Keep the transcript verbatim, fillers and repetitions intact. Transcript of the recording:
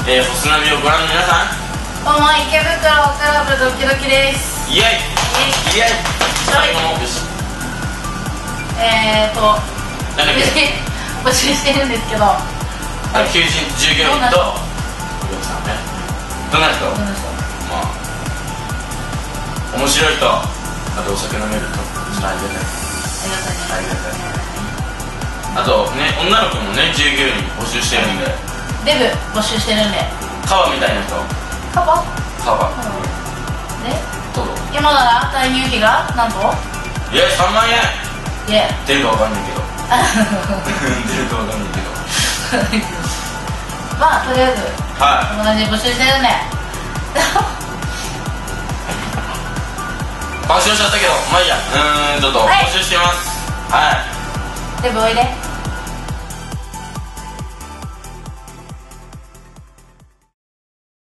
えー、星ナビをご覧の皆さん、 どうも池袋クラブドキドキです。 イエイイエイ。最後のよし、 えーとなんだっけ、 募集してるんですけど、 あの求人従業員とお客さんね。どんな人？ どんな人？ まあ面白いと、あとお酒飲めると、それありがたい、ありがたい、あとね、女の子もね、従業員募集してるんで、 デブ募集してるんで。 カバみたいな人、 カバ？ カバで、 どうぞ。 今なら退入費がなんといや、さんまんえんいえ出るかわかんないけど出るかわかんないけどまあとりあえずはこんな感じで募集してるんでい、干渉しちゃったけど、まあいいや。うーん、ちょっとはい募集してます。はい、 デブおいで。